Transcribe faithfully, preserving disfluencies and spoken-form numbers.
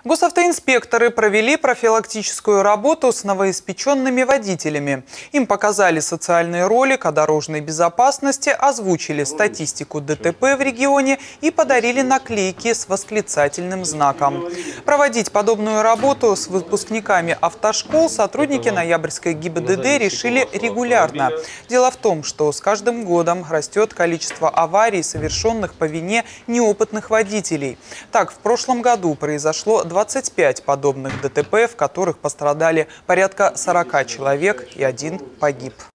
Госавтоинспекторы провели профилактическую работу с новоиспеченными водителями. Им показали социальный ролик о дорожной безопасности, озвучили статистику ДТП в регионе и подарили наклейки с восклицательным знаком. Проводить подобную работу с выпускниками автошкол сотрудники Ноябрьской ГИБДД решили регулярно. Дело в том, что с каждым годом растет количество аварий, совершенных по вине неопытных водителей. Так, в прошлом году произошло двадцать пять подобных ДТП, в которых пострадали порядка сорока человек и один погиб.